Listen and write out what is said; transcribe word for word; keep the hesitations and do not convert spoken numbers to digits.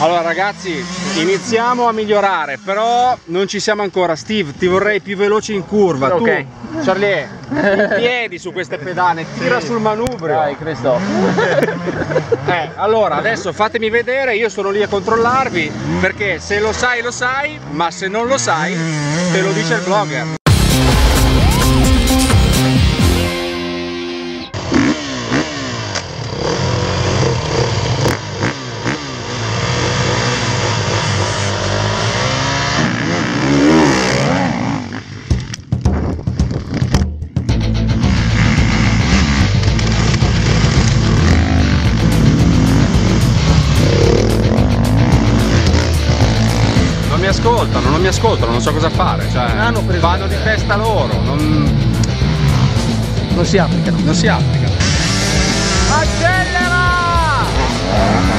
Allora ragazzi, iniziamo a migliorare, però non ci siamo ancora. Steve, ti vorrei più veloce in curva. Ok. Tu, Charlie, in piedi su queste pedane, tira sul manubrio. Dai, Cristo. Eh, allora adesso fatemi vedere, io sono lì a controllarvi, perché se lo sai lo sai, ma se non lo sai te lo dice il blogger. Non mi ascoltano, non mi ascoltano, non so cosa fare, cioè vanno di testa loro, non, Non si applicano. non si applicano. Accelera!